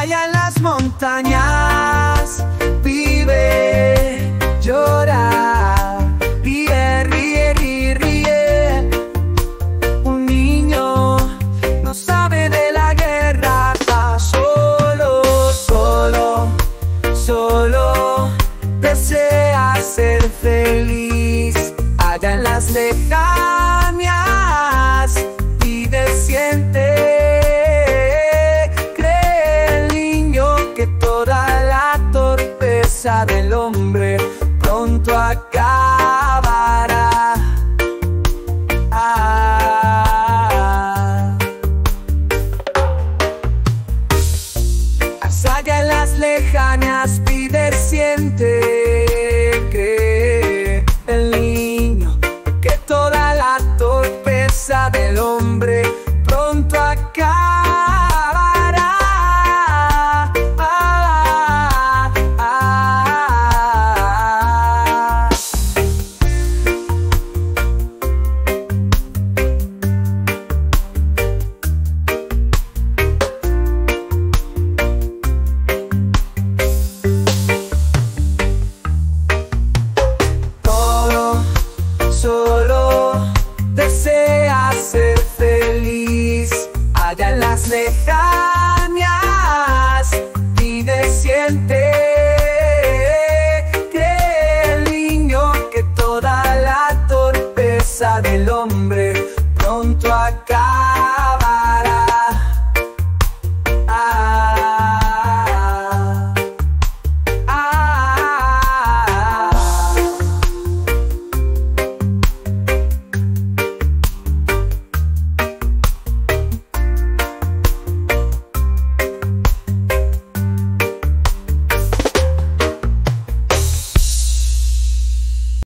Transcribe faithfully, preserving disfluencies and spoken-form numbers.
Allá en las montañas vive, llora, ríe, ríe, ríe, ríe. Un niño no sabe de la guerra, está solo, solo, solo. Desea ser feliz allá en las lejanías y siente. Del hombre pronto acabará. Ah. Allá en las lejanas pide siente.